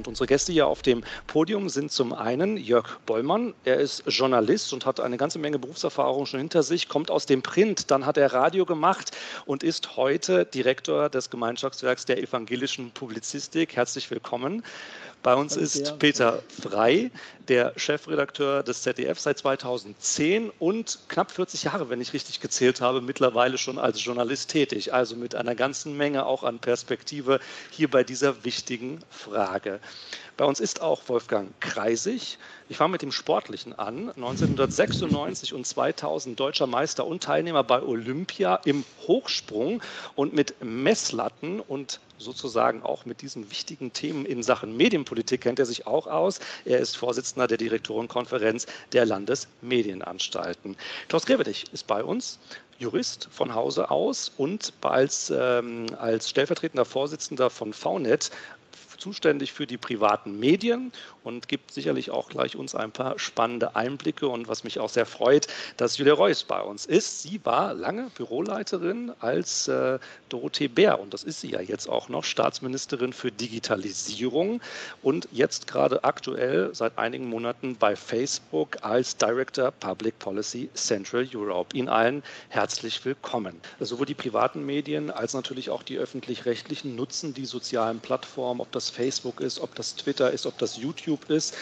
Und unsere Gäste hier auf dem Podium sind zum einen Jörg Bollmann. Er ist Journalist und hat eine ganze Menge Berufserfahrung schon hinter sich, kommt aus dem Print, dann hat er Radio gemacht und ist heute Direktor des Gemeinschaftswerks der evangelischen Publizistik. Herzlich willkommen. Bei uns ist Peter Frey, der Chefredakteur des ZDF seit 2010 und knapp 40 Jahre, wenn ich richtig gezählt habe, mittlerweile schon als Journalist tätig. Also mit einer ganzen Menge auch an Perspektive hier bei dieser wichtigen Frage. Bei uns ist auch Wolfgang Kreisig. Ich fange mit dem Sportlichen an. 1996 und 2000 deutscher Meister und Teilnehmer bei Olympia im Hochsprung und mit Messlatten und sozusagen auch mit diesen wichtigen Themen in Sachen Medienpolitik kennt er sich auch aus. Er ist Vorsitzender der Direktorenkonferenz der Landesmedienanstalten. Klaus Grevedich ist bei uns, Jurist von Hause aus und als stellvertretender Vorsitzender von VNet zuständig für die privaten Medien und gibt sicherlich auch gleich uns ein paar spannende Einblicke. Und was mich auch sehr freut, dass Julia Reuss bei uns ist. Sie war lange Büroleiterin als Dorothee Bär und das ist sie ja jetzt auch noch, Staatsministerin für Digitalisierung und jetzt gerade aktuell seit einigen Monaten bei Facebook als Director Public Policy Central Europe. Ihnen allen herzlich willkommen. Sowohl die privaten Medien als natürlich auch die öffentlich-rechtlichen nutzen die sozialen Plattformen, ob das Facebook ist, ob das Twitter ist, ob das YouTube ist.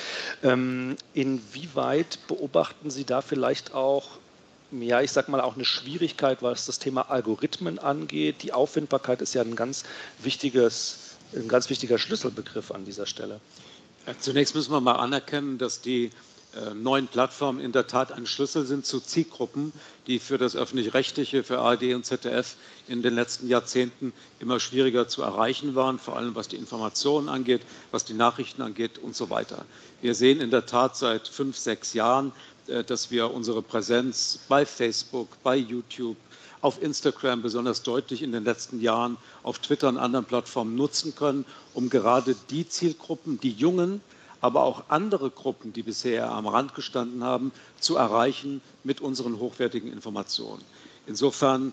Inwieweit beobachten Sie da vielleicht auch, ja, ich sag mal auch eine Schwierigkeit, was das Thema Algorithmen angeht? Die Auffindbarkeit ist ja ein ganz wichtiger Schlüsselbegriff an dieser Stelle. Zunächst müssen wir mal anerkennen, dass die neuen Plattformen in der Tat ein Schlüssel sind zu Zielgruppen, die für das Öffentlich-Rechtliche, für ARD und ZDF in den letzten Jahrzehnten immer schwieriger zu erreichen waren, vor allem was die Informationen angeht, was die Nachrichten angeht und so weiter. Wir sehen in der Tat seit 5, 6 Jahren, dass wir unsere Präsenz bei Facebook, bei YouTube, auf Instagram besonders deutlich in den letzten Jahren, auf Twitter und anderen Plattformen nutzen können, um gerade die Zielgruppen, die Jungen, aber auch andere Gruppen, die bisher am Rand gestanden haben, zu erreichen mit unseren hochwertigen Informationen. Insofern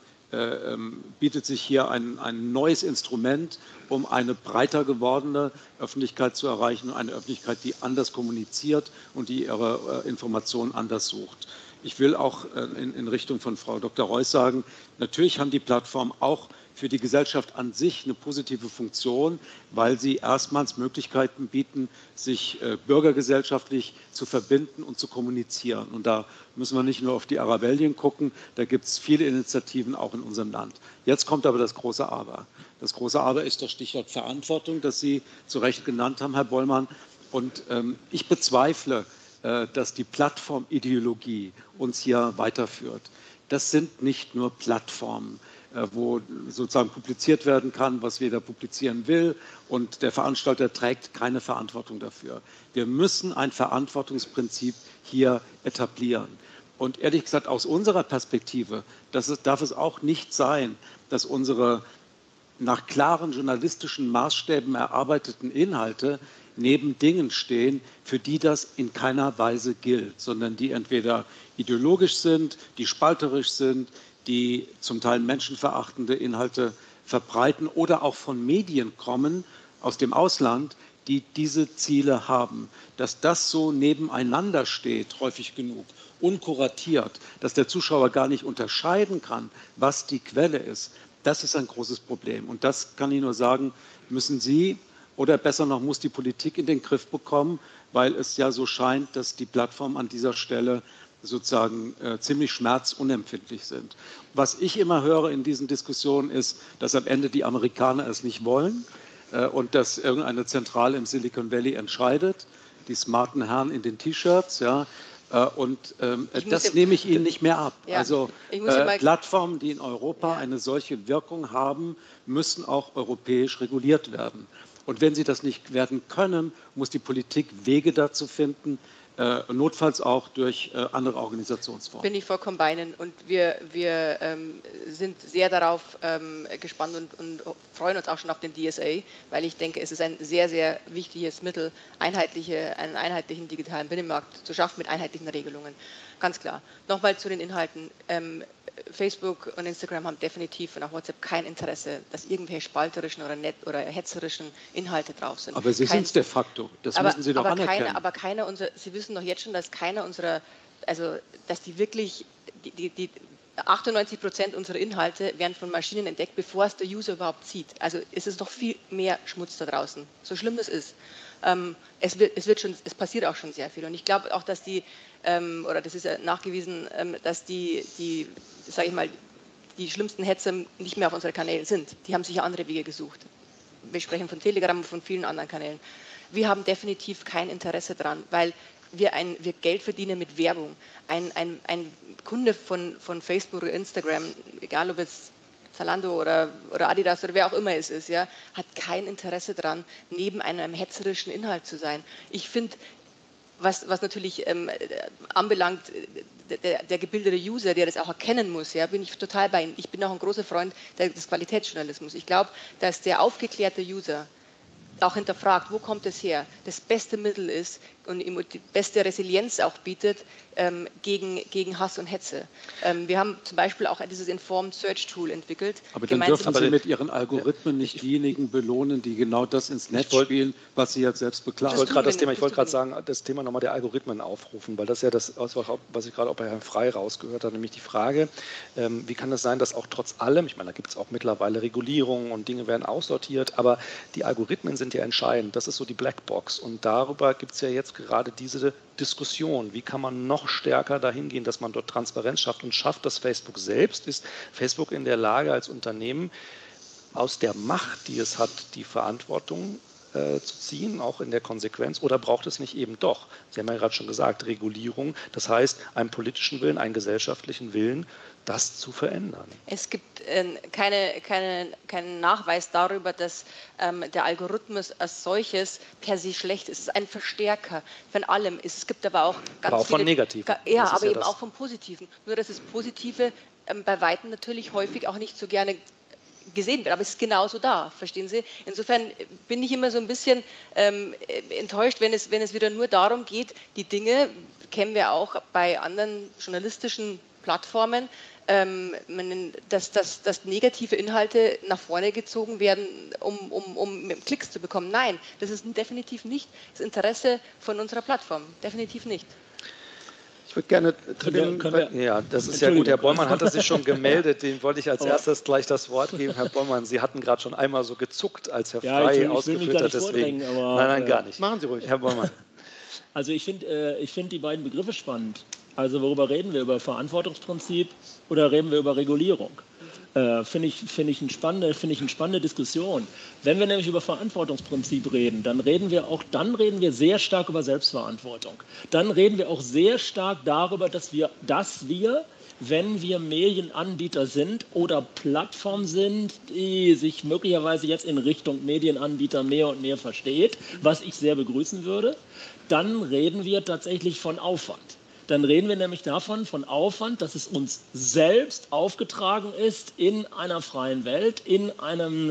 bietet sich hier ein neues Instrument, um eine breiter gewordene Öffentlichkeit zu erreichen, eine Öffentlichkeit, die anders kommuniziert und die ihre Informationen anders sucht. Ich will auch in Richtung von Frau Dr. Reuss sagen, natürlich haben die Plattformen auch für die Gesellschaft an sich eine positive Funktion, weil sie erstmals Möglichkeiten bieten, sich bürgergesellschaftlich zu verbinden und zu kommunizieren. Und da müssen wir nicht nur auf die Arabellien gucken, da gibt es viele Initiativen auch in unserem Land. Jetzt kommt aber das große Aber. Das große Aber ist das Stichwort Verantwortung, das Sie zu Recht genannt haben, Herr Bollmann. Und ich bezweifle, dass die Plattformideologie uns hier weiterführt. Das sind nicht nur Plattformen, wo sozusagen publiziert werden kann, was jeder publizieren will und der Veranstalter trägt keine Verantwortung dafür. Wir müssen ein Verantwortungsprinzip hier etablieren. Und ehrlich gesagt, aus unserer Perspektive darf es auch nicht sein, dass unsere nach klaren journalistischen Maßstäben erarbeiteten Inhalte neben Dingen stehen, für die das in keiner Weise gilt, sondern die entweder ideologisch sind, die spalterisch sind, die zum Teil menschenverachtende Inhalte verbreiten oder auch von Medien kommen aus dem Ausland, die diese Ziele haben. Dass das so nebeneinander steht, häufig genug, unkuratiert, dass der Zuschauer gar nicht unterscheiden kann, was die Quelle ist, das ist ein großes Problem. Und das kann ich nur sagen, müssen Sie oder besser noch muss die Politik in den Griff bekommen, weil es ja so scheint, dass die Plattformen an dieser Stelle sozusagen ziemlich schmerzunempfindlich sind. Was ich immer höre in diesen Diskussionen ist, dass am Ende die Amerikaner es nicht wollen und dass irgendeine Zentrale im Silicon Valley entscheidet, die smarten Herren in den T-Shirts, ja, das nehme ich Ihnen nicht mehr ab. Ja, also Plattformen, die in Europa eine solche Wirkung haben, müssen auch europäisch reguliert werden. Und wenn sie das nicht werden können, muss die Politik Wege dazu finden, notfalls auch durch andere Organisationsformen. Bin ich vollkommen bei Ihnen und wir sind sehr darauf gespannt und freuen uns auch schon auf den DSA, weil ich denke, es ist ein sehr, sehr wichtiges Mittel, einen einheitlichen digitalen Binnenmarkt zu schaffen mit einheitlichen Regelungen. Ganz klar. Nochmal zu den Inhalten. Facebook und Instagram haben definitiv und auch WhatsApp kein Interesse, dass irgendwelche spalterischen oder hetzerischen Inhalte drauf sind. Aber Sie sind es de facto, das müssen Sie doch anerkennen. Aber keiner unserer, Sie wissen doch jetzt schon, dass keiner unserer, also dass die wirklich, die 98% unserer Inhalte werden von Maschinen entdeckt, bevor es der User überhaupt sieht. Also es ist noch viel mehr Schmutz da draußen, so schlimm es ist. Es passiert auch schon sehr viel und ich glaube auch, dass oder das ist ja nachgewiesen, dass sage ich mal, die schlimmsten Hetzer nicht mehr auf unseren Kanälen sind. Die haben sich ja andere Wege gesucht. Wir sprechen von Telegram und von vielen anderen Kanälen. Wir haben definitiv kein Interesse daran, weil wir Geld verdienen mit Werbung. Ein Kunde von Facebook oder Instagram, egal ob es Zalando oder Adidas oder wer auch immer es ist, ja, hat kein Interesse daran, neben einem hetzerischen Inhalt zu sein. Ich finde, was natürlich anbelangt, der gebildete User, der das auch erkennen muss, ja, bin ich total bei Ihnen. Ich bin auch ein großer Freund des Qualitätsjournalismus. Ich glaube, dass der aufgeklärte User auch hinterfragt, wo kommt es her, das beste Mittel ist und die beste Resilienz auch bietet gegen Hass und Hetze. Wir haben zum Beispiel auch dieses Informed Search Tool entwickelt. Aber dann dürfen Sie mit Ihren Algorithmen nicht diejenigen belohnen, die genau das ins Netz spielen, was Sie jetzt selbst beklagen. Ich wollte gerade sagen, das Thema nochmal der Algorithmen aufrufen, weil das ja das, was ich gerade auch bei Herrn Frey rausgehört habe, nämlich die Frage, wie kann es sein, dass auch trotz allem, ich meine, da gibt es auch mittlerweile Regulierungen und Dinge werden aussortiert, aber die Algorithmen sind ja entscheidend. Das ist so die Blackbox und darüber gibt es ja jetzt gerade diese Diskussion, wie kann man noch stärker dahin gehen, dass man dort Transparenz schafft und schafft das Facebook selbst. Ist Facebook in der Lage als Unternehmen aus der Macht, die es hat, die Verantwortung zu ziehen, auch in der Konsequenz, oder braucht es nicht eben doch, Sie haben ja gerade schon gesagt, Regulierung, das heißt einen politischen Willen, einen gesellschaftlichen Willen, das zu verändern? Es gibt keinen Nachweis darüber, dass der Algorithmus als solches per se schlecht ist. Es ist ein Verstärker von allem. Es gibt aber auch ganz aber auch viele, von Negativen. Ja, aber eben auch von Positiven. Nur, dass das Positive bei Weitem natürlich häufig auch nicht so gerne gesehen wird, aber es ist genauso da, verstehen Sie? Insofern bin ich immer so ein bisschen enttäuscht, wenn es wieder nur darum geht, die Dinge, kennen wir auch bei anderen journalistischen Plattformen, dass negative Inhalte nach vorne gezogen werden, um Klicks zu bekommen. Nein, das ist definitiv nicht das Interesse von unserer Plattform, definitiv nicht. Ich würde gerne zu dem, ja, das ist ja gut. Herr Bollmann hatte sich schon gemeldet, dem wollte ich als erstes gleich das Wort geben. Herr Bollmann, Sie hatten gerade schon einmal so gezuckt, als Herr Frey ausgeführt hat. Deswegen. Nein, gar nicht. Machen Sie ruhig. Herr Bollmann. Also ich find die beiden Begriffe spannend. Also worüber reden wir? Über Verantwortungsprinzip oder reden wir über Regulierung? Finde ich eine spannende Diskussion. Wenn wir nämlich über Verantwortungsprinzip reden, dann reden wir sehr stark über Selbstverantwortung. Dann reden wir auch sehr stark darüber, dass wir, wenn wir Medienanbieter sind oder Plattformen sind, die sich möglicherweise jetzt in Richtung Medienanbieter mehr und mehr versteht, was ich sehr begrüßen würde, dann reden wir tatsächlich von Aufwand. Dann reden wir nämlich von Aufwand, dass es uns selbst aufgetragen ist, in einer freien Welt, in einem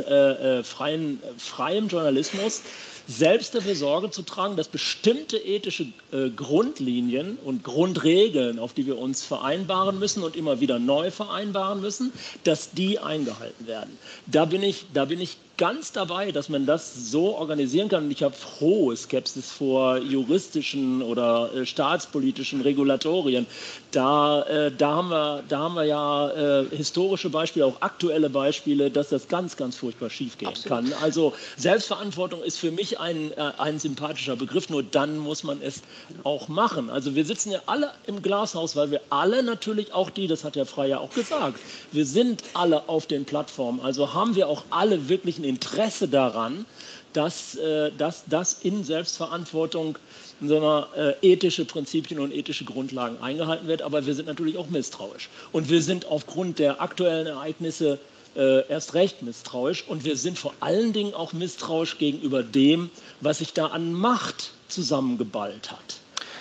freien Journalismus, selbst dafür Sorge zu tragen, dass bestimmte ethische Grundlinien und Grundregeln, auf die wir uns vereinbaren müssen und immer wieder neu vereinbaren müssen, dass die eingehalten werden. Da bin ich ganz dabei, dass man das so organisieren kann. Und ich habe hohe Skepsis vor juristischen oder staatspolitischen Regulatorien. Da haben wir ja historische Beispiele, auch aktuelle Beispiele, dass das ganz, ganz furchtbar schiefgehen kann. Also Selbstverantwortung ist für mich ein sympathischer Begriff, nur dann muss man es auch machen. Also wir sitzen ja alle im Glashaus, weil wir alle natürlich auch das hat Herr Frey ja auch gesagt, wir sind alle auf den Plattformen, also haben wir auch alle wirklich ein Interesse daran, dass in Selbstverantwortung ethische Prinzipien und ethische Grundlagen eingehalten wird, aber wir sind natürlich auch misstrauisch. Und wir sind aufgrund der aktuellen Ereignisse erst recht misstrauisch und wir sind vor allen Dingen auch misstrauisch gegenüber dem, was sich da an Macht zusammengeballt hat.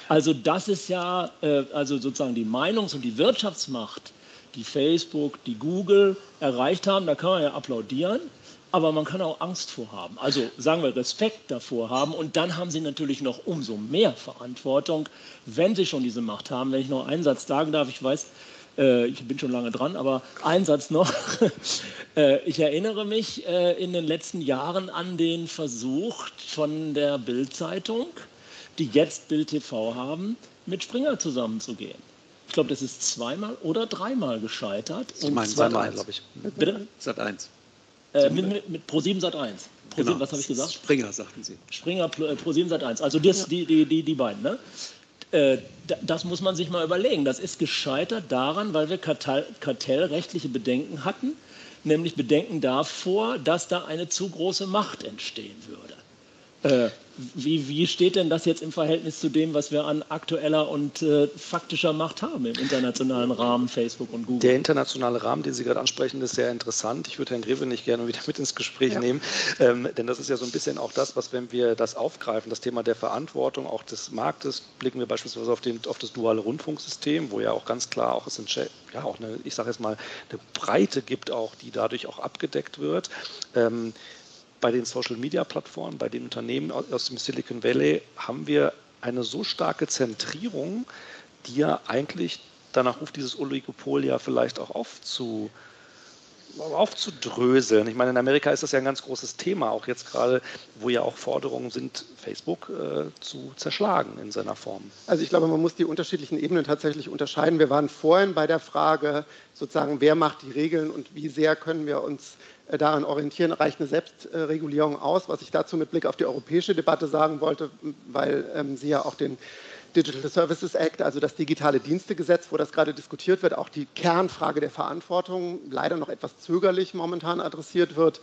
Also das ist ja also sozusagen die Meinungs- und die Wirtschaftsmacht, die Facebook, die Google erreicht haben, da kann man ja applaudieren, aber man kann auch Angst vor haben. Also sagen wir Respekt davor haben und dann haben sie natürlich noch umso mehr Verantwortung, wenn sie schon diese Macht haben. Wenn ich noch einen Satz sagen darf, ich weiß, ich bin schon lange dran, aber ein Satz noch. Ich erinnere mich in den letzten Jahren an den Versuch von der Bild-Zeitung, die jetzt Bild TV haben, mit Springer zusammenzugehen. Ich glaube, das ist zweimal oder dreimal gescheitert. Ich meine, zweimal, glaube ich. Bitte? Sat.1. Mit Pro7 Sat.1. Genau. Was habe ich gesagt? Springer, sagten Sie. Springer, Pro7 Sat.1. Also die beiden, ne? Das muss man sich mal überlegen. Das ist gescheitert daran, weil wir kartellrechtliche Bedenken hatten, nämlich Bedenken davor, dass da eine zu große Macht entstehen würde. Wie steht denn das jetzt im Verhältnis zu dem, was wir an aktueller und faktischer Macht haben im internationalen Rahmen, Facebook und Google? Der internationale Rahmen, den Sie gerade ansprechen, ist sehr interessant. Ich würde Herrn Greve gerne wieder mit ins Gespräch nehmen, denn das ist ja so ein bisschen auch das, was, wenn wir das aufgreifen, das Thema der Verantwortung auch des Marktes, blicken wir beispielsweise auf das duale Rundfunksystem, wo ja auch ganz klar auch auch eine, ich sage jetzt mal, eine Breite gibt, auch die dadurch auch abgedeckt wird. Bei den Social-Media-Plattformen, bei den Unternehmen aus dem Silicon Valley haben wir eine so starke Zentrierung, die ja eigentlich danach ruft, dieses Oligopol ja vielleicht auch aufzudröseln. Ich meine, in Amerika ist das ja ein ganz großes Thema, auch jetzt gerade, wo ja auch Forderungen sind, Facebook zu zerschlagen in seiner Form. Also ich glaube, man muss die unterschiedlichen Ebenen tatsächlich unterscheiden. Wir waren vorhin bei der Frage, sozusagen, wer macht die Regeln und wie sehr können wir uns daran orientieren, reicht eine Selbstregulierung aus. Was ich dazu mit Blick auf die europäische Debatte sagen wollte, weil Sie ja auch den Digital Services Act, also das digitale Dienstegesetz, wo das gerade diskutiert wird, auch die Kernfrage der Verantwortung leider noch etwas zögerlich momentan adressiert wird,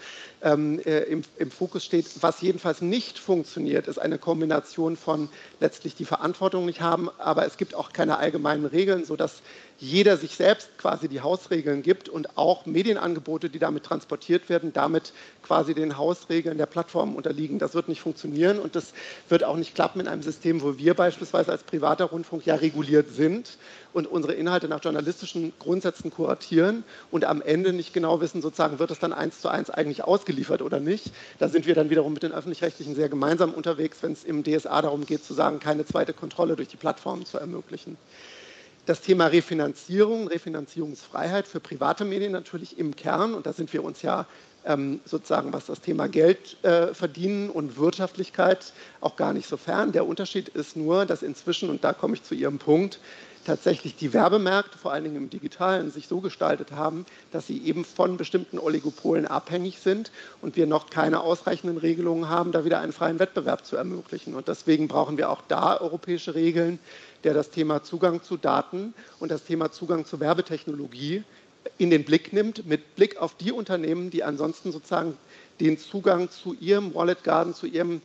im Fokus steht. Was jedenfalls nicht funktioniert, ist eine Kombination von letztlich die Verantwortung nicht haben, aber es gibt auch keine allgemeinen Regeln, sodass jeder sich selbst quasi die Hausregeln gibt und auch Medienangebote, die damit transportiert werden, damit quasi den Hausregeln der Plattformen unterliegen. Das wird nicht funktionieren und das wird auch nicht klappen in einem System, wo wir beispielsweise als privater Rundfunk ja reguliert sind und unsere Inhalte nach journalistischen Grundsätzen kuratieren und am Ende nicht genau wissen, sozusagen, wird es dann 1:1 eigentlich ausgeliefert oder nicht. Da sind wir dann wiederum mit den Öffentlich-Rechtlichen sehr gemeinsam unterwegs, wenn es im DSA darum geht, zu sagen, keine zweite Kontrolle durch die Plattformen zu ermöglichen. Das Thema Refinanzierung, Refinanzierungsfreiheit für private Medien natürlich im Kern, und da sind wir uns ja sozusagen, was das Thema Geld verdienen und Wirtschaftlichkeit auch gar nicht so fern. Der Unterschied ist nur, dass inzwischen, und da komme ich zu Ihrem Punkt, tatsächlich die Werbemärkte, vor allen Dingen im Digitalen, sich so gestaltet haben, dass sie eben von bestimmten Oligopolen abhängig sind und wir noch keine ausreichenden Regelungen haben, da wieder einen freien Wettbewerb zu ermöglichen. Und deswegen brauchen wir auch da europäische Regeln, der das Thema Zugang zu Daten und das Thema Zugang zu Werbetechnologie in den Blick nimmt, mit Blick auf die Unternehmen, die ansonsten sozusagen den Zugang zu ihrem Wallet Garden, zu ihrem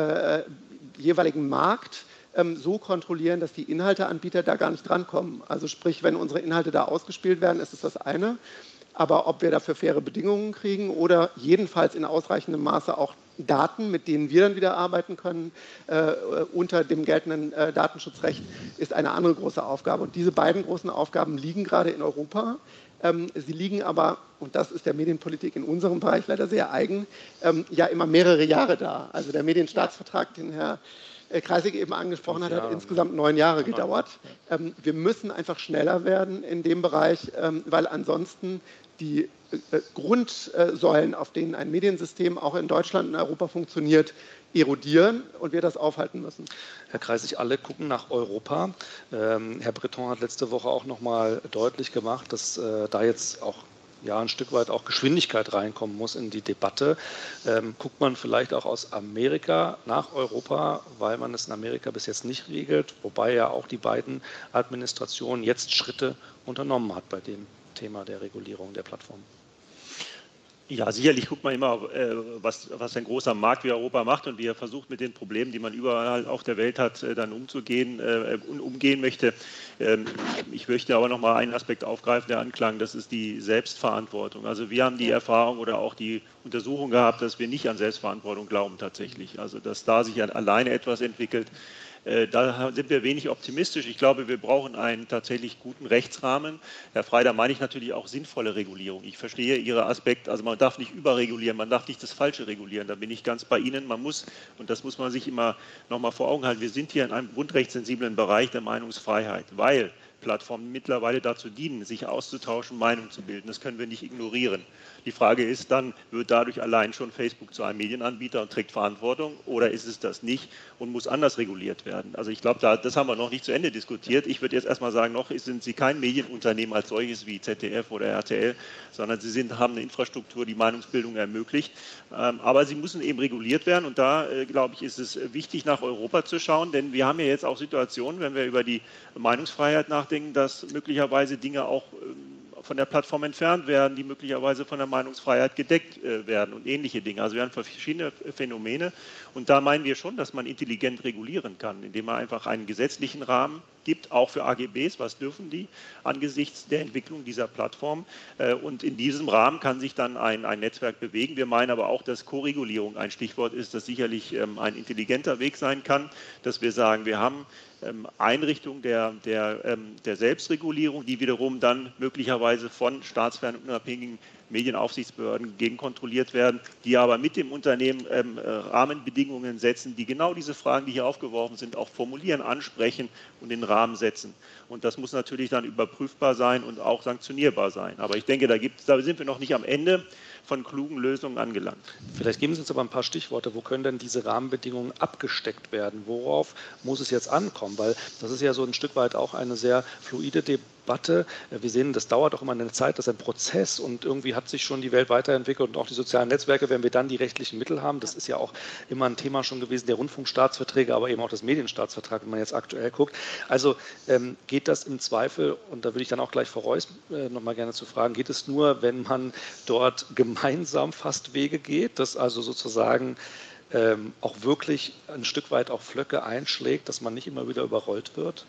jeweiligen Markt so kontrollieren, dass die Inhalteanbieter da gar nicht drankommen. Also sprich, wenn unsere Inhalte da ausgespielt werden, ist es das eine. Aber ob wir dafür faire Bedingungen kriegen oder jedenfalls in ausreichendem Maße auch Daten, mit denen wir dann wieder arbeiten können, unter dem geltenden Datenschutzrecht, ist eine andere große Aufgabe. Und diese beiden großen Aufgaben liegen gerade in Europa. Sie liegen aber, und das ist der Medienpolitik in unserem Bereich leider sehr eigen, ja immer mehrere Jahre da. Also der Medienstaatsvertrag, den Herr Kreisig eben angesprochen hat, hat insgesamt 9 Jahre gedauert. Wir müssen einfach schneller werden in dem Bereich, weil ansonsten die Grundsäulen, auf denen ein Mediensystem auch in Deutschland und Europa funktioniert, erodieren und wir das aufhalten müssen. Herr Kreisig, alle gucken nach Europa. Herr Breton hat letzte Woche auch noch mal deutlich gemacht, dass da jetzt auch ein Stück weit auch Geschwindigkeit reinkommen muss in die Debatte. Guckt man vielleicht auch aus Amerika nach Europa, weil man es in Amerika bis jetzt nicht regelt, wobei ja auch die beiden Administrationen jetzt Schritte unternommen hat bei dem Thema der Regulierung der Plattform. Ja, sicherlich guckt man immer, was ein großer Markt wie Europa macht und wie er versucht, mit den Problemen, die man überall auf der Welt hat, dann umgehen möchte. Ich möchte aber noch mal einen Aspekt aufgreifen, der anklang, das ist die Selbstverantwortung. Also wir haben die Erfahrung oder auch die Untersuchung gehabt, dass wir nicht an Selbstverantwortung glauben tatsächlich. Also dass da sich alleine etwas entwickelt. Da sind wir wenig optimistisch. Ich glaube, wir brauchen einen tatsächlich guten Rechtsrahmen. Herr Frey, da meine ich natürlich auch sinnvolle Regulierung. Ich verstehe Ihren Aspekt, also man darf nicht überregulieren, man darf nicht das Falsche regulieren. Da bin ich ganz bei Ihnen. Man muss, und das muss man sich immer noch mal vor Augen halten, wir sind hier in einem grundrechtssensiblen Bereich der Meinungsfreiheit, weil Plattformen mittlerweile dazu dienen, sich auszutauschen, Meinungen zu bilden. Das können wir nicht ignorieren. Die Frage ist dann, wird dadurch allein schon Facebook zu einem Medienanbieter und trägt Verantwortung oder ist es das nicht und muss anders reguliert werden? Also ich glaube, das haben wir noch nicht zu Ende diskutiert. Ich würde jetzt erstmal sagen, noch sind Sie kein Medienunternehmen als solches wie ZDF oder RTL, sondern Sie haben eine Infrastruktur, die Meinungsbildung ermöglicht. Aber sie müssen eben reguliert werden und da, glaube ich, ist es wichtig, nach Europa zu schauen, denn wir haben ja jetzt auch Situationen, wenn wir über die Meinungsfreiheit nachdenken, dass möglicherweise Dinge auch von der Plattform entfernt werden, die möglicherweise von der Meinungsfreiheit gedeckt werden und ähnliche Dinge. Also wir haben verschiedene Phänomene und da meinen wir schon, dass man intelligent regulieren kann, indem man einfach einen gesetzlichen Rahmen gibt, auch für AGBs, was dürfen die angesichts der Entwicklung dieser Plattform und in diesem Rahmen kann sich dann ein Netzwerk bewegen. Wir meinen aber auch, dass Koregulierung ein Stichwort ist, das sicherlich ein intelligenter Weg sein kann, dass wir sagen, wir haben Einrichtung der Selbstregulierung, die wiederum dann möglicherweise von staatsfernen und unabhängigen Medienaufsichtsbehörden gegenkontrolliert werden, die aber mit dem Unternehmen Rahmenbedingungen setzen, die genau diese Fragen, die hier aufgeworfen sind, auch formulieren, ansprechen und den Rahmen setzen. Und das muss natürlich dann überprüfbar sein und auch sanktionierbar sein. Aber ich denke, da sind wir noch nicht am Ende von klugen Lösungen angelangt. Vielleicht geben Sie uns aber ein paar Stichworte. Wo können denn diese Rahmenbedingungen abgesteckt werden? Worauf muss es jetzt ankommen? Weil das ist ja so ein Stück weit auch eine sehr fluide Debatte. Wir sehen, das dauert auch immer eine Zeit, das ist ein Prozess und irgendwie hat sich schon die Welt weiterentwickelt und auch die sozialen Netzwerke, wenn wir dann die rechtlichen Mittel haben. Das ist ja auch immer ein Thema schon gewesen, der Rundfunkstaatsverträge, aber eben auch das Medienstaatsvertrag, wenn man jetzt aktuell guckt. Also geht das im Zweifel, und da würde ich dann auch gleich Frau Reuss noch mal gerne zu fragen, geht es nur, wenn man dort gemeinsam fast Wege geht, dass also sozusagen auch wirklich ein Stück weit auch Flöcke einschlägt, dass man nicht immer wieder überrollt wird?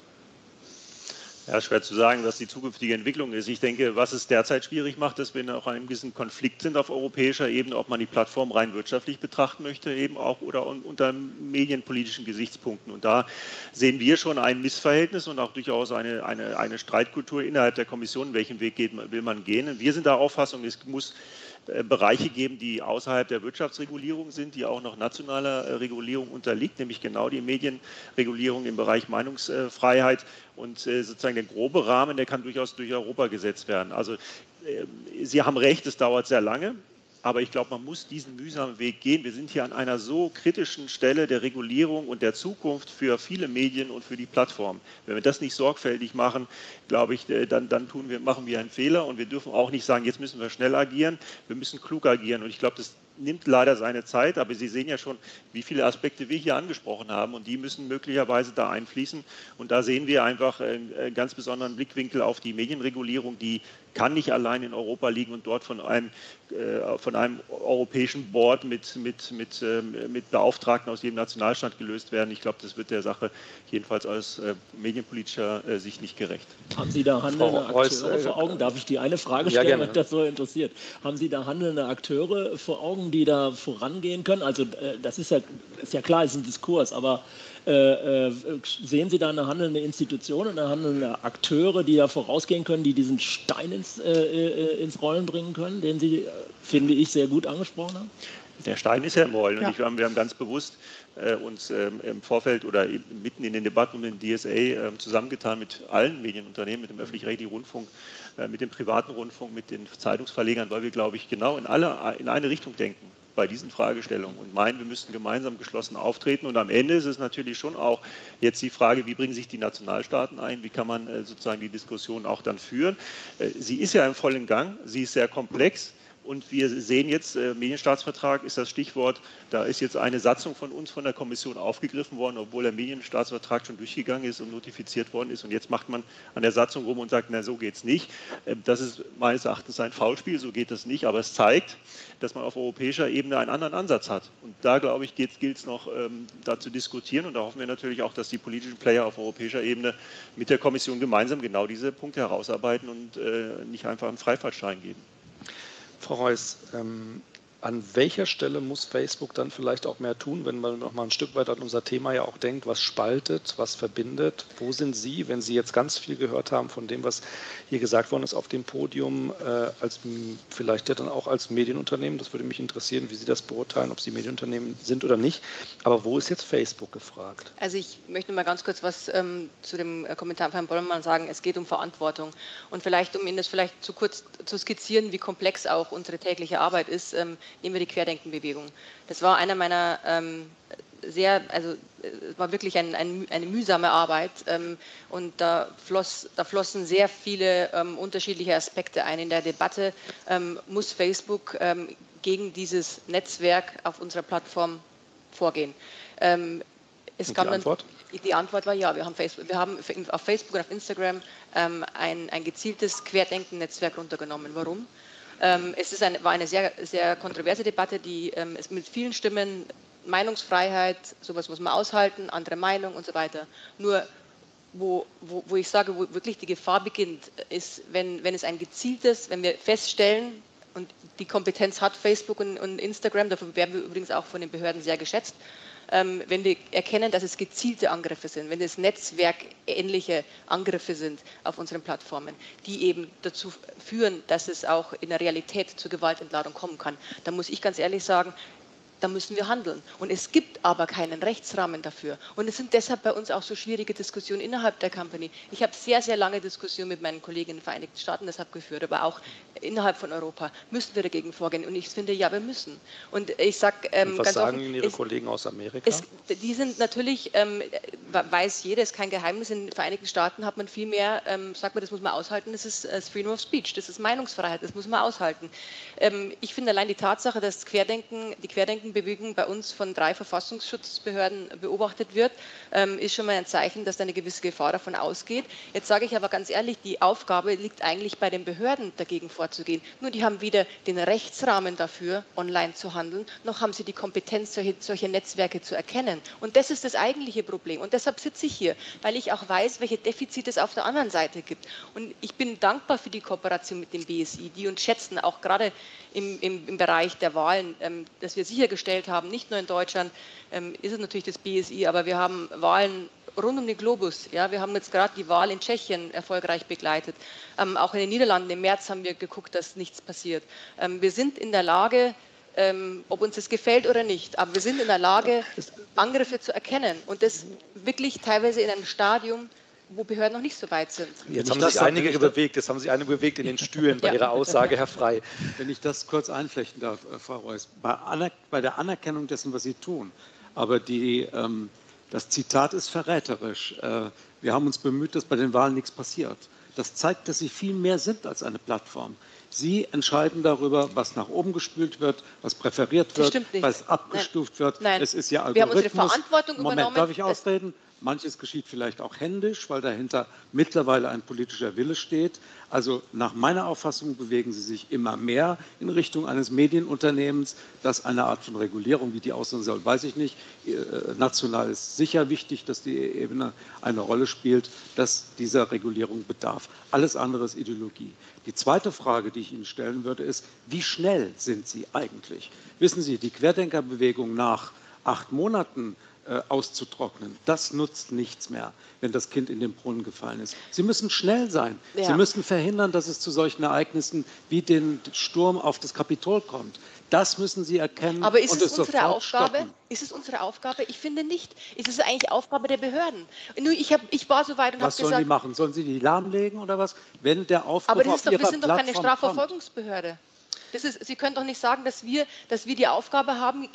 Ja, schwer zu sagen, was die zukünftige Entwicklung ist. Ich denke, was es derzeit schwierig macht, dass wir auch in einem gewissen Konflikt sind auf europäischer Ebene, ob man die Plattform rein wirtschaftlich betrachten möchte, eben auch oder unter medienpolitischen Gesichtspunkten. Und da sehen wir schon ein Missverhältnis und auch durchaus eine Streitkultur innerhalb der Kommission, welchen Weg will man gehen. Und wir sind der Auffassung, es muss Bereiche geben, die außerhalb der Wirtschaftsregulierung sind, die auch noch nationaler Regulierung unterliegt, nämlich genau die Medienregulierung im Bereich Meinungsfreiheit und sozusagen der grobe Rahmen, der kann durchaus durch Europa gesetzt werden. Also Sie haben recht, es dauert sehr lange. Aber ich glaube, man muss diesen mühsamen Weg gehen. Wir sind hier an einer so kritischen Stelle der Regulierung und der Zukunft für viele Medien und für die Plattformen. Wenn wir das nicht sorgfältig machen, glaube ich, dann machen wir einen Fehler. Und wir dürfen auch nicht sagen, jetzt müssen wir schnell agieren. Wir müssen klug agieren. Und ich glaube, das nimmt leider seine Zeit. Aber Sie sehen ja schon, wie viele Aspekte wir hier angesprochen haben. Und die müssen möglicherweise da einfließen. Und da sehen wir einfach einen ganz besonderen Blickwinkel auf die Medienregulierung, die kann nicht allein in Europa liegen und dort von einem europäischen Board mit Beauftragten aus jedem Nationalstaat gelöst werden. Ich glaube, das wird der Sache jedenfalls aus medienpolitischer Sicht nicht gerecht. Haben Sie da handelnde Akteure vor Augen? Darf ich die eine Frage stellen, wenn das so interessiert? Haben Sie da handelnde Akteure vor Augen, die da vorangehen können? Also das ist ja klar, es ist ein Diskurs, aber sehen Sie da eine handelnde Institution, eine handelnde Akteure, die da vorausgehen können, die diesen Stein ins Rollen bringen können, den Sie, finde ich, sehr gut angesprochen haben? Der Stein ist ja im Rollen. Ja. Und wir haben ganz bewusst uns im Vorfeld oder mitten in den Debatten um den DSA zusammengetan mit allen Medienunternehmen, mit dem öffentlich-rechtlichen Rundfunk, mit dem privaten Rundfunk, mit den Zeitungsverlegern, weil wir, glaube ich, genau in eine Richtung denken bei diesen Fragestellungen und meinen, wir müssten gemeinsam geschlossen auftreten. Und am Ende ist es natürlich schon auch jetzt die Frage, wie bringen sich die Nationalstaaten ein, wie kann man sozusagen die Diskussion auch dann führen. Sie ist ja im vollen Gang, sie ist sehr komplex. Und wir sehen jetzt, Medienstaatsvertrag ist das Stichwort, da ist jetzt eine Satzung von uns, von der Kommission aufgegriffen worden, obwohl der Medienstaatsvertrag schon durchgegangen ist und notifiziert worden ist. Und jetzt macht man an der Satzung rum und sagt, na, so geht es nicht. Das ist meines Erachtens ein Foulspiel, so geht das nicht. Aber es zeigt, dass man auf europäischer Ebene einen anderen Ansatz hat. Und da, glaube ich, gilt es noch, da zu diskutieren. Und da hoffen wir natürlich auch, dass die politischen Player auf europäischer Ebene mit der Kommission gemeinsam genau diese Punkte herausarbeiten und nicht einfach einen Freifahrtschein geben. Frau Reuss, An welcher Stelle muss Facebook dann vielleicht auch mehr tun, wenn man noch mal ein Stück weit an unser Thema ja auch denkt, was spaltet, was verbindet? Wo sind Sie, wenn Sie jetzt ganz viel gehört haben von dem, was hier gesagt worden ist auf dem Podium, vielleicht ja dann auch als Medienunternehmen? Das würde mich interessieren, wie Sie das beurteilen, ob Sie Medienunternehmen sind oder nicht. Aber wo ist jetzt Facebook gefragt? Also ich möchte mal ganz kurz was zu dem Kommentar von Herrn Bollmann sagen. Es geht um Verantwortung. Und vielleicht, um Ihnen das vielleicht zu kurz zu skizzieren, wie komplex auch unsere tägliche Arbeit ist, nehmen wir die Querdenkenbewegung. Das war einer meiner es war wirklich eine mühsame Arbeit und da flossen sehr viele unterschiedliche Aspekte ein. In der Debatte muss Facebook gegen dieses Netzwerk auf unserer Plattform vorgehen. Die Antwort? Die Antwort war ja, wir haben auf Facebook und auf Instagram ein gezieltes Querdenken-Netzwerk runtergenommen. Warum? Es war eine sehr, sehr kontroverse Debatte, die es mit vielen Stimmen, Meinungsfreiheit, sowas muss man aushalten, andere Meinung und so weiter. Nur wo ich sage, wo wirklich die Gefahr beginnt, ist, wenn es ein gezieltes, wenn wir feststellen, und die Kompetenz hat Facebook und Instagram, dafür werden wir übrigens auch von den Behörden sehr geschätzt, wenn wir erkennen, dass es gezielte Angriffe sind, wenn es netzwerkähnliche Angriffe sind auf unseren Plattformen, die eben dazu führen, dass es auch in der Realität zur Gewaltentladung kommen kann, dann muss ich ganz ehrlich sagen, da müssen wir handeln. Und es gibt aber keinen Rechtsrahmen dafür. Und es sind deshalb bei uns auch so schwierige Diskussionen innerhalb der Company. Ich habe sehr, sehr lange Diskussionen mit meinen Kollegen in den Vereinigten Staaten deshalb geführt, aber auch innerhalb von Europa müssen wir dagegen vorgehen. Und ich finde, ja, wir müssen. Und ich sage was ganz sagen offen, Ihnen Ihre Kollegen aus Amerika? Die sind natürlich, weiß jeder, ist kein Geheimnis, in den Vereinigten Staaten hat man viel mehr, sagt man, das muss man aushalten, das ist Freedom of Speech, das ist Meinungsfreiheit, das muss man aushalten. Ich finde allein die Tatsache, dass die Querdenkenbewegung bei uns von 3 Verfassungsschutzbehörden beobachtet wird, ist schon mal ein Zeichen, dass da eine gewisse Gefahr davon ausgeht. Jetzt sage ich aber ganz ehrlich, die Aufgabe liegt eigentlich bei den Behörden, dagegen vorzugehen. Nur die haben weder den Rechtsrahmen dafür, online zu handeln, noch haben sie die Kompetenz, solche Netzwerke zu erkennen. Und das ist das eigentliche Problem. Und deshalb sitze ich hier, weil ich auch weiß, welche Defizite es auf der anderen Seite gibt. Und ich bin dankbar für die Kooperation mit dem BSI, die uns schätzen, auch gerade im Bereich der Wahlen, dass wir sichergestellt haben, nicht nur in Deutschland ist es natürlich das BSI, aber wir haben Wahlen rund um den Globus. Ja, wir haben jetzt gerade die Wahl in Tschechien erfolgreich begleitet. Auch in den Niederlanden im März haben wir geguckt, dass nichts passiert. Wir sind in der Lage, ob uns das gefällt oder nicht, aber wir sind in der Lage, Angriffe zu erkennen und das wirklich teilweise in einem Stadium, wo Behörden noch nicht so weit sind. Jetzt haben sich einige bewegt, in den Stühlen bei Ihrer Aussage, Herr Frey. Wenn ich das kurz einflechten darf, Frau Reuss, bei der Anerkennung dessen, was Sie tun, aber das Zitat ist verräterisch. Wir haben uns bemüht, dass bei den Wahlen nichts passiert. Das zeigt, dass Sie viel mehr sind als eine Plattform. Sie entscheiden darüber, was nach oben gespült wird, was präferiert wird, was abgestuft wird. Nein. Es ist ja Algorithmus. Wir haben unsere Verantwortung übernommen. Moment, darf ich ausreden? Manches geschieht vielleicht auch händisch, weil dahinter mittlerweile ein politischer Wille steht. Also nach meiner Auffassung bewegen Sie sich immer mehr in Richtung eines Medienunternehmens, das eine Art von Regulierung, wie die aussehen soll, weiß ich nicht. National ist sicher wichtig, dass die Ebene eine Rolle spielt, dass dieser Regulierung bedarf. Alles andere ist Ideologie. Die zweite Frage, die ich Ihnen stellen würde, ist, wie schnell sind Sie eigentlich? Wissen Sie, die Querdenkerbewegung nach 8 Monaten auszutrocknen, das nutzt nichts mehr, wenn das Kind in den Brunnen gefallen ist. Sie müssen schnell sein. Ja. Sie müssen verhindern, dass es zu solchen Ereignissen wie den Sturm auf das Kapitol kommt. Das müssen Sie erkennen. Aber ist es unsere Aufgabe? Stoppen. Ist es unsere Aufgabe? Ich finde nicht. Ist es eigentlich Aufgabe der Behörden? Nur ich war so weit und habe gesagt... Was sollen die machen? Sollen sie die lahmlegen oder was? Wenn der Aufruf aber das ist doch, wir sind doch keine Strafverfolgungsbehörde. Sie können doch nicht sagen, dass wir die Aufgabe haben,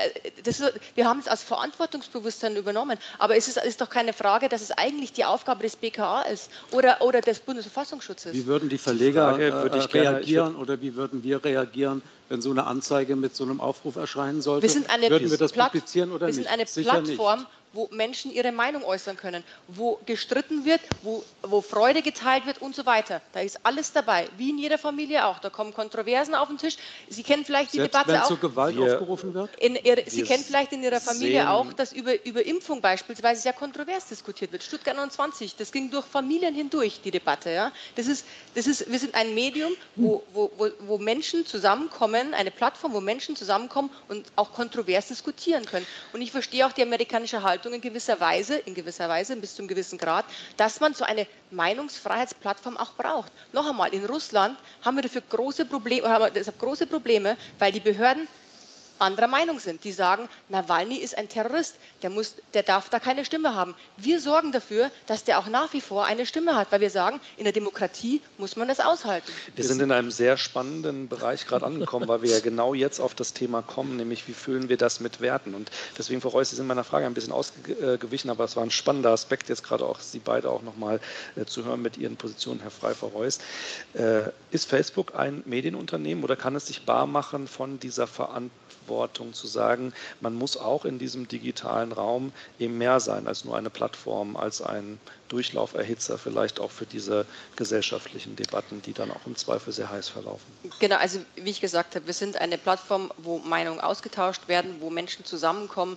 wir haben es als Verantwortungsbewusstsein übernommen. Aber es ist doch keine Frage, dass es eigentlich die Aufgabe des BKA ist oder des Bundesverfassungsschutzes. Wie würden die Verleger reagieren oder wie würden wir reagieren, wenn so eine Anzeige mit so einem Aufruf erscheinen sollte? Würden wir das publizieren oder nicht? Wir sind eine Plattform, wo Menschen ihre Meinung äußern können, wo gestritten wird, wo Freude geteilt wird und so weiter. Da ist alles dabei, wie in jeder Familie auch. Da kommen Kontroversen auf den Tisch. Sie kennen vielleicht die Debatte wenn auch. Zur Gewalt aufgerufen wird? Sie kennen vielleicht in Ihrer Familie auch, dass über Impfung beispielsweise sehr kontrovers diskutiert wird. Stuttgart 21, das ging durch Familien hindurch, die Debatte. Ja? Wir sind ein Medium, wo Menschen zusammenkommen bekommen, eine Plattform, wo Menschen zusammenkommen und auch kontrovers diskutieren können. Und ich verstehe auch die amerikanische Haltung in gewisser Weise, bis zu einem gewissen Grad, dass man so eine Meinungsfreiheitsplattform auch braucht. Noch einmal, in Russland haben wir dafür große Probleme, weil die Behörden anderer Meinung sind. Die sagen, Nawalny ist ein Terrorist, der darf da keine Stimme haben. Wir sorgen dafür, dass der auch nach wie vor eine Stimme hat, weil wir sagen, in der Demokratie muss man das aushalten. Wir sind in einem sehr spannenden Bereich gerade angekommen, weil wir ja genau jetzt auf das Thema kommen, nämlich wie füllen wir das mit Werten. Und deswegen, Frau Reuss, Sie sind meiner Frage ein bisschen ausgewichen, aber es war ein spannender Aspekt, jetzt gerade auch Sie beide auch nochmal zu hören mit Ihren Positionen, Herr Frey, Frau Reuss. Ist Facebook ein Medienunternehmen oder kann es sich bar machen von dieser Verantwortung zu sagen, man muss auch in diesem digitalen Raum eben mehr sein als nur eine Plattform, als ein Durchlauferhitzer vielleicht auch für diese gesellschaftlichen Debatten, die dann auch im Zweifel sehr heiß verlaufen. Genau, also wie ich gesagt habe, wir sind eine Plattform, wo Meinungen ausgetauscht werden, wo Menschen zusammenkommen.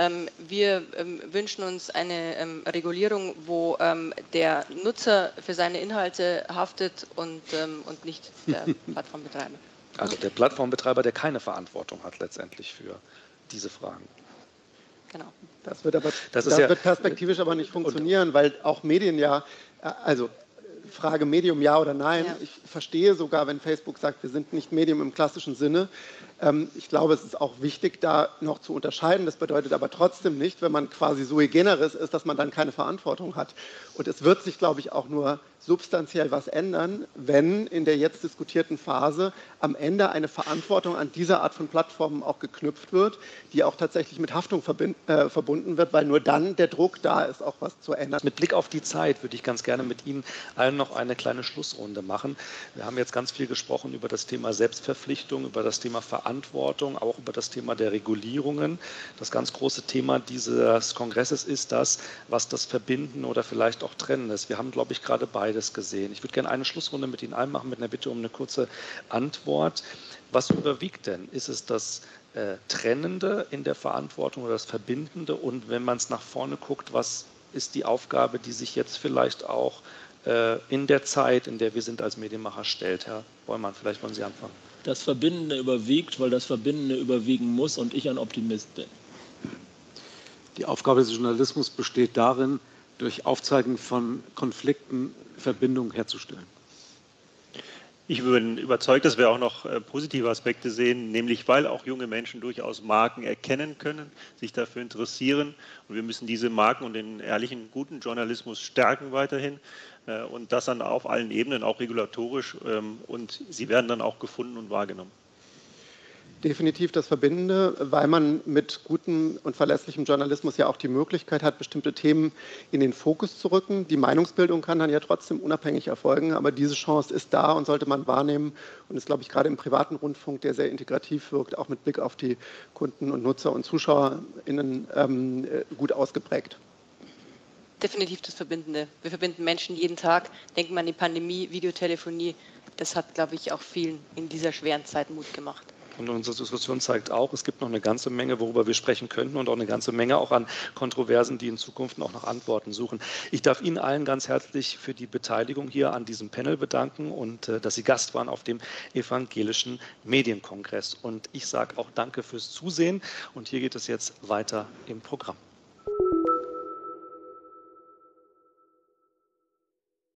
Wir wünschen uns eine Regulierung, wo der Nutzer für seine Inhalte haftet und nicht der Plattformbetreiber. Also der Plattformbetreiber, der keine Verantwortung hat letztendlich für diese Fragen. Genau. Das wird perspektivisch aber nicht funktionieren, weil auch Medien ja, also Frage Medium ja oder nein, ja. Ich verstehe sogar, wenn Facebook sagt, wir sind nicht Medium im klassischen Sinne. Ich glaube, es ist auch wichtig, da noch zu unterscheiden. Das bedeutet aber trotzdem nicht, wenn man quasi sui generis ist, dass man dann keine Verantwortung hat. Und es wird sich, glaube ich, auch nur substanziell was ändern, wenn in der jetzt diskutierten Phase am Ende eine Verantwortung an diese Art von Plattformen auch geknüpft wird, die auch tatsächlich mit Haftung verbunden wird, weil nur dann der Druck da ist, auch was zu ändern. Mit Blick auf die Zeit würde ich ganz gerne mit Ihnen allen noch eine kleine Schlussrunde machen. Wir haben jetzt ganz viel gesprochen über das Thema Selbstverpflichtung, über das Thema Verantwortung, auch über das Thema der Regulierungen. Das ganz große Thema dieses Kongresses ist das, was das Verbinden oder vielleicht auch Trennen ist. Wir haben, glaube ich, gerade beides gesehen. Ich würde gerne eine Schlussrunde mit Ihnen allen machen, mit einer Bitte um eine kurze Antwort. Was überwiegt denn? Ist es das Trennende in der Verantwortung oder das Verbindende? Und wenn man es nach vorne guckt, was ist die Aufgabe, die sich jetzt vielleicht auch in der Zeit, in der wir sind als Medienmacher, stellt? Herr Bollmann, vielleicht wollen Sie anfangen. Das Verbindende überwiegt, weil das Verbindende überwiegen muss und ich ein Optimist bin. Die Aufgabe des Journalismus besteht darin, durch Aufzeigen von Konflikten Verbindungen herzustellen. Ich bin überzeugt, dass wir auch noch positive Aspekte sehen, nämlich weil auch junge Menschen durchaus Marken erkennen können, sich dafür interessieren. Und wir müssen diese Marken und den ehrlichen, guten Journalismus stärken weiterhin. Und das dann auf allen Ebenen, auch regulatorisch. Und sie werden dann auch gefunden und wahrgenommen. Definitiv das Verbindende, weil man mit gutem und verlässlichem Journalismus ja auch die Möglichkeit hat, bestimmte Themen in den Fokus zu rücken. Die Meinungsbildung kann dann ja trotzdem unabhängig erfolgen, aber diese Chance ist da und sollte man wahrnehmen und ist, glaube ich, gerade im privaten Rundfunk, der sehr integrativ wirkt, auch mit Blick auf die Kunden und Nutzer und ZuschauerInnen gut ausgeprägt. Definitiv das Verbindende. Wir verbinden Menschen jeden Tag. Denken wir an die Pandemie, Videotelefonie. Das hat, glaube ich, auch vielen in dieser schweren Zeit Mut gemacht. Und unsere Diskussion zeigt auch, es gibt noch eine ganze Menge, worüber wir sprechen könnten und auch eine ganze Menge auch an Kontroversen, die in Zukunft auch nach Antworten suchen. Ich darf Ihnen allen ganz herzlich für die Beteiligung hier an diesem Panel bedanken und dass Sie Gast waren auf dem Evangelischen Medienkongress. Und ich sage auch Danke fürs Zusehen und hier geht es jetzt weiter im Programm.